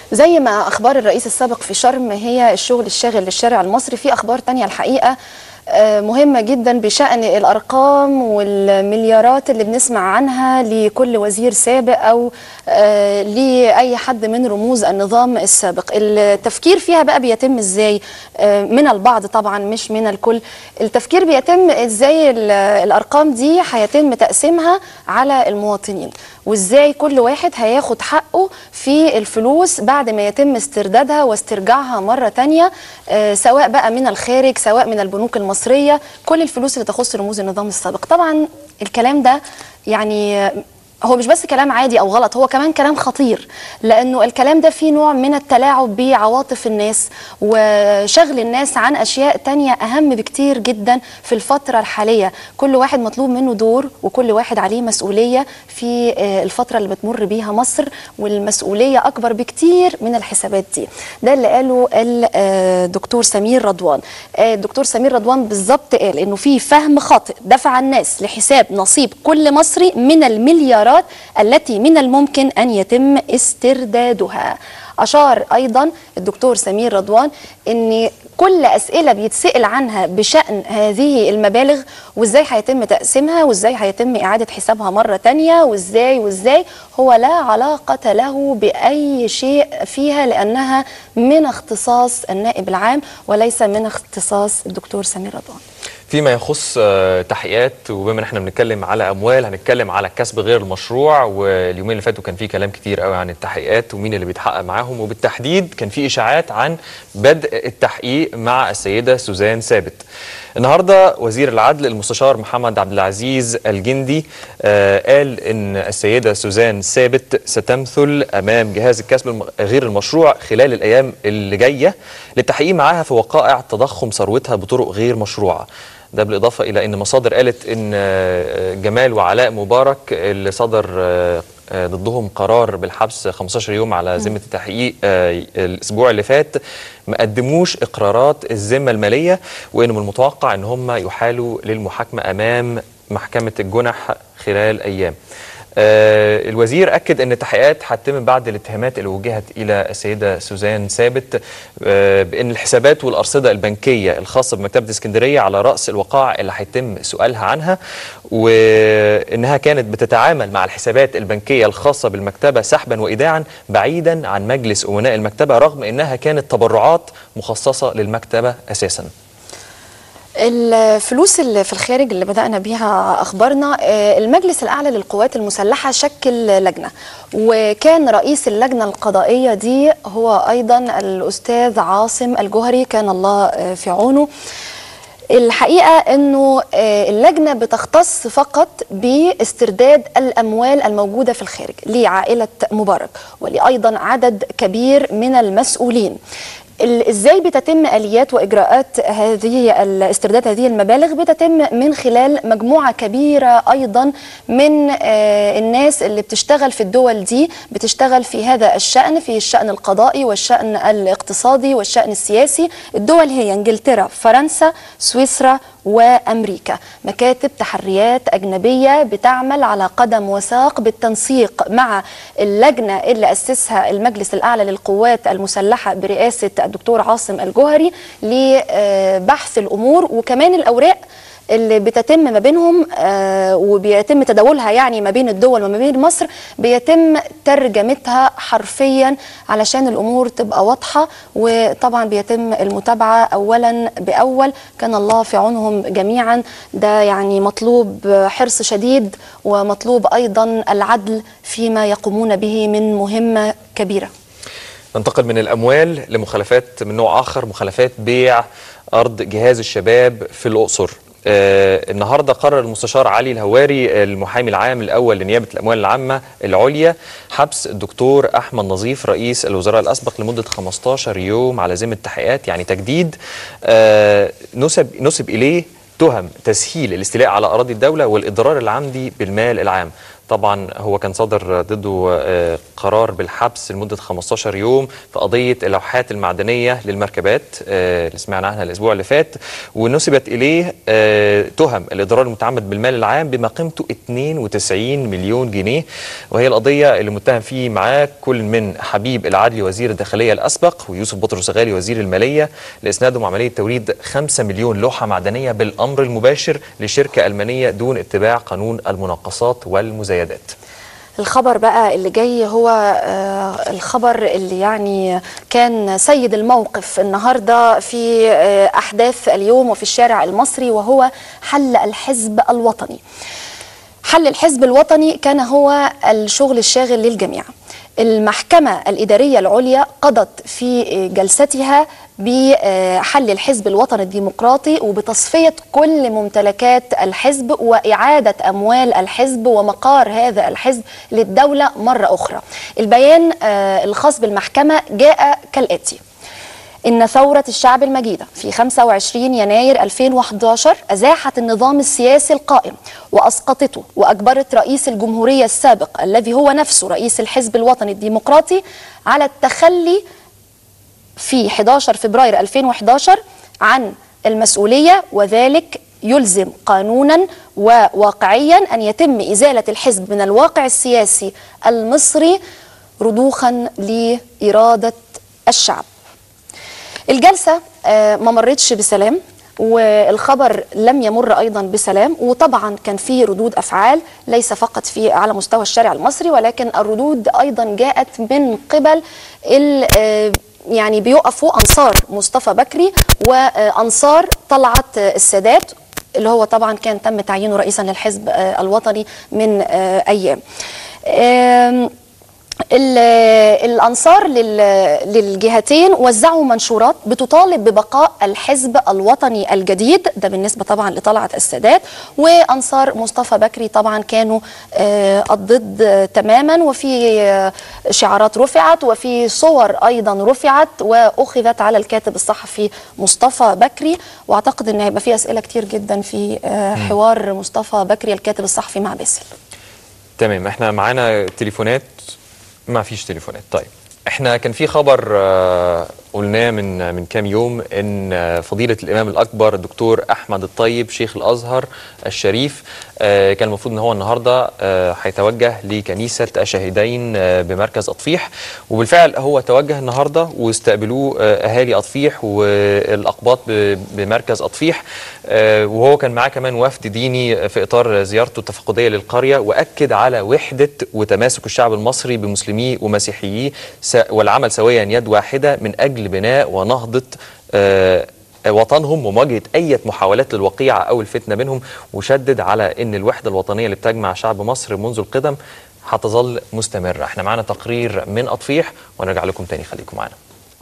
زي ما أخبار الرئيس السابق في شرم هي الشغل الشاغل للشارع المصري، في أخبار تانية الحقيقة مهمة جدا بشأن الأرقام والمليارات اللي بنسمع عنها لكل وزير سابق أو لأي حد من رموز النظام السابق. التفكير فيها بقى بيتم إزاي؟ من البعض طبعا مش من الكل. التفكير بيتم إزاي الأرقام دي هيتم تقسيمها على المواطنين، وإزاي كل واحد هياخد حقه في الفلوس بعد ما يتم استردادها واسترجاعها مرة تانية، سواء بقى من الخارج سواء من البنوك المصرية، كل الفلوس اللي تخص رموز النظام السابق. طبعا الكلام ده يعني هو مش بس كلام عادي أو غلط، هو كمان كلام خطير، لأنه الكلام ده فيه نوع من التلاعب بعواطف الناس وشغل الناس عن أشياء تانية أهم بكتير جدا في الفترة الحالية. كل واحد مطلوب منه دور وكل واحد عليه مسؤولية في الفترة اللي بتمر بيها مصر، والمسؤولية أكبر بكتير من الحسابات دي. ده اللي قاله الدكتور سمير رضوان. الدكتور سمير رضوان بالظبط قال إنه في فهم خاطئ دفع الناس لحساب نصيب كل مصري من المليارات التي من الممكن أن يتم استردادها. أشار أيضا الدكتور سمير رضوان أن كل أسئلة بيتسأل عنها بشأن هذه المبالغ وإزاي هيتم تقسيمها وإزاي هيتم إعادة حسابها مرة تانية وإزاي هو لا علاقة له بأي شيء فيها، لأنها من اختصاص النائب العام وليس من اختصاص الدكتور سمير رضوان. فيما يخص تحقيقات، وبما ان احنا بنتكلم على اموال هنتكلم على الكسب غير المشروع، واليومين اللي فاتوا كان في كلام كتير قوي عن التحقيقات ومين اللي بيتحقق معاهم، وبالتحديد كان في اشاعات عن بدء التحقيق مع السيده سوزان ثابت. النهارده وزير العدل المستشار محمد عبد العزيز الجندي قال ان السيده سوزان ثابت ستمثل امام جهاز الكسب غير المشروع خلال الايام اللي جايه للتحقيق معاها في وقائع تضخم ثروتها بطرق غير مشروعه. ده بالإضافة إلى أن مصادر قالت أن جمال وعلاء مبارك اللي صدر ضدهم قرار بالحبس 15 يوم على ذمة التحقيق الأسبوع اللي فات ما قدموش إقرارات الذمة المالية، وأنه من المتوقع أن هم يحالوا للمحاكمة أمام محكمة الجنح خلال أيام. الوزير أكد أن التحقيقات هتتم بعد الاتهامات اللي وجهت إلى السيدة سوزان ثابت بأن الحسابات والأرصدة البنكية الخاصة بمكتبة اسكندرية على رأس الوقائع اللي هيتم سؤالها عنها، وأنها كانت بتتعامل مع الحسابات البنكية الخاصة بالمكتبة سحبا وإيداعا بعيدا عن مجلس أمناء المكتبة، رغم أنها كانت تبرعات مخصصة للمكتبة أساسا. الفلوس اللي في الخارج اللي بدأنا بيها أخبارنا، المجلس الأعلى للقوات المسلحة شكل لجنة، وكان رئيس اللجنة القضائية دي هو أيضا الأستاذ عاصم الجوهري، كان الله في عونه. الحقيقة أنه اللجنة بتختص فقط باسترداد الأموال الموجودة في الخارج لعائلة مبارك ولأيضا عدد كبير من المسؤولين. ازاي بتتم اليات واجراءات هذه استرداد هذه المبالغ؟ بتتم من خلال مجموعه كبيره ايضا من الناس اللي بتشتغل في الدول دي، بتشتغل في هذا الشأن، في الشأن القضائي والشأن الاقتصادي والشأن السياسي. الدول هي انجلترا، فرنسا، سويسرا وأمريكا. مكاتب تحريات أجنبية بتعمل على قدم وساق بالتنسيق مع اللجنة اللي أسسها المجلس الأعلى للقوات المسلحة برئاسة الدكتور عاصم الجوهري لبحث الأمور، وكمان الأوراق اللي بتتم ما بينهم وبيتم تداولها يعني ما بين الدول وما بين مصر بيتم ترجمتها حرفيا علشان الأمور تبقى واضحة، وطبعا بيتم المتابعة أولا بأول. كان الله في عونهم جميعا، ده يعني مطلوب حرص شديد ومطلوب أيضا العدل فيما يقومون به من مهمة كبيرة. ننتقل من الأموال لمخالفات من نوع آخر، مخالفات بيع أرض جهاز الشباب في الأقصر. النهارده قرر المستشار علي الهواري المحامي العام الأول لنيابة الأموال العامة العليا حبس الدكتور أحمد نظيف رئيس الوزراء الأسبق لمدة 15 يوم على ذمة التحقيقات، يعني تجديد. نسب إليه تهم تسهيل الاستيلاء على أراضي الدولة والإضرار العمدي بالمال العام. طبعا هو كان صدر ضده قرار بالحبس لمدة 15 يوم في قضية اللوحات المعدنية للمركبات اللي سمعنا عنها الأسبوع اللي فات، ونسبت إليه تهم الإضرار المتعمد بالمال العام بما قيمته 92 مليون جنيه، وهي القضية اللي متهم فيه معاه كل من حبيب العدلي وزير الداخلية الأسبق ويوسف بطرس غالي وزير المالية لإسنادهم عملية توريد 5 مليون لوحة معدنية بالأمر المباشر لشركة ألمانية دون اتباع قانون المناقصات والمزايدات. الخبر بقى اللي جاي هو الخبر اللي يعني كان سيد الموقف النهارده في أحداث اليوم وفي الشارع المصري، وهو حل الحزب الوطني. حل الحزب الوطني كان هو الشغل الشاغل للجميع. المحكمة الإدارية العليا قضت في جلستها بحل الحزب الوطني الديمقراطي وبتصفية كل ممتلكات الحزب وإعادة أموال الحزب ومقار هذا الحزب للدولة مرة أخرى. البيان الخاص بالمحكمة جاء كالآتي: إن ثورة الشعب المجيدة في 25 يناير 2011 أزاحت النظام السياسي القائم وأسقطته، وأجبرت رئيس الجمهورية السابق الذي هو نفسه رئيس الحزب الوطني الديمقراطي على التخلي في 11 فبراير 2011 عن المسؤولية، وذلك يلزم قانونا وواقعيا أن يتم إزالة الحزب من الواقع السياسي المصري رضوخا لإرادة الشعب. الجلسة ما مرتش بسلام، والخبر لم يمر أيضا بسلام، وطبعا كان فيه ردود أفعال ليس فقط في على مستوى الشارع المصري، ولكن الردود أيضا جاءت من قبل يعني بيقفوا أنصار مصطفى بكري وأنصار طلعت السادات اللي هو طبعا كان تم تعيينه رئيسا للحزب الوطني من أيام. الأنصار للجهتين وزعوا منشورات بتطالب ببقاء الحزب الوطني الجديد، ده بالنسبة طبعا لطلعت السادات، وأنصار مصطفى بكري طبعا كانوا الضد تماما، وفي شعارات رفعت وفي صور أيضا رفعت وأخذت على الكاتب الصحفي مصطفى بكري، وأعتقد أن هيبقى في أسئلة كتير جدا في حوار مصطفى بكري الكاتب الصحفي مع باسل. تمام، احنا معانا تليفونات. ما فيش تليفونات. طيب، احنا كان في خبر قلناه من كام يوم ان فضيلة الامام الاكبر الدكتور احمد الطيب شيخ الازهر الشريف كان المفروض ان هو النهارده هيتوجه لكنيسة الشهيدين بمركز اطفيح، وبالفعل هو توجه النهارده واستقبلوه اهالي اطفيح والاقباط بمركز اطفيح، وهو كان معاه كمان وفد ديني في اطار زيارته التفقدية للقرية، واكد على وحدة وتماسك الشعب المصري بمسلميه ومسيحييه والعمل سويا يد واحدة من أجل بناء ونهضة وطنهم ومواجهة أي محاولات للوقيعة أو الفتنة منهم، وشدد على أن الوحدة الوطنية اللي بتجمع شعب مصر منذ القدم هتظل مستمرة. احنا معنا تقرير من أطفيح ونرجع لكم تاني، خليكم معنا.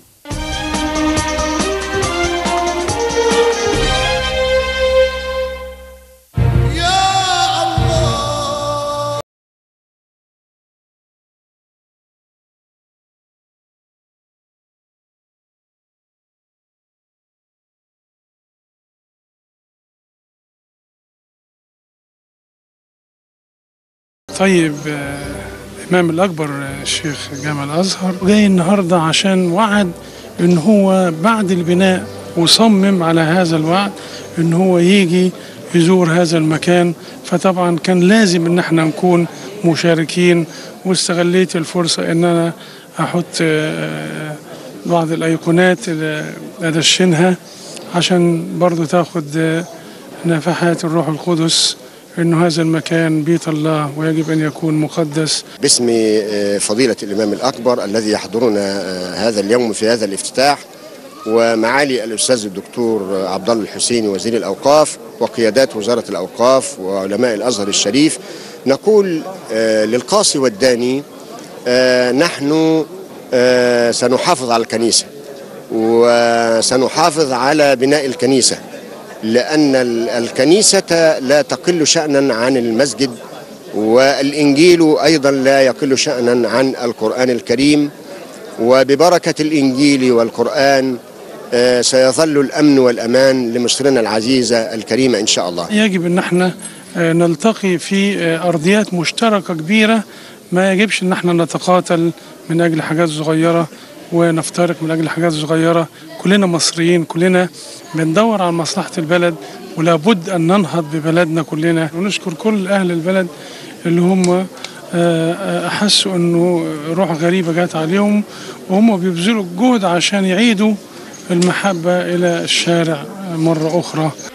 طيب الإمام الأكبر الشيخ جامع الأزهر جاي النهاردة عشان وعد إن هو بعد البناء وصمم على هذا الوعد إن هو يجي يزور هذا المكان، فطبعا كان لازم إن احنا نكون مشاركين، واستغليت الفرصة إن أنا أحط بعض الأيقونات أدشنها عشان برضو تاخد نفحات الروح القدس إنه هذا المكان بيت الله ويجب أن يكون مقدس. باسم فضيلة الإمام الأكبر الذي يحضرنا هذا اليوم في هذا الافتتاح، ومعالي الأستاذ الدكتور عبد الله الحسيني وزير الأوقاف وقيادات وزارة الأوقاف وعلماء الأزهر الشريف، نقول للقاصي والداني نحن سنحافظ على الكنيسة وسنحافظ على بناء الكنيسة، لأن الكنيسة لا تقل شأنا عن المسجد، والإنجيل أيضا لا يقل شأنا عن القرآن الكريم، وببركة الإنجيل والقرآن سيظل الأمن والأمان لمصرنا العزيزة الكريمة إن شاء الله. يجب أن احنا نلتقي في أرضيات مشتركة كبيرة، ما يجبش أن احنا نتقاتل من أجل حاجات صغيرة ونفترق من أجل حاجات صغيرة. كلنا مصريين، كلنا بندور على مصلحة البلد، ولا بد أن ننهض ببلدنا كلنا. ونشكر كل أهل البلد اللي هم أحسوا أنه روح غريبة جات عليهم، وهم بيبذلوا الجهد عشان يعيدوا المحبة إلى الشارع مرة أخرى.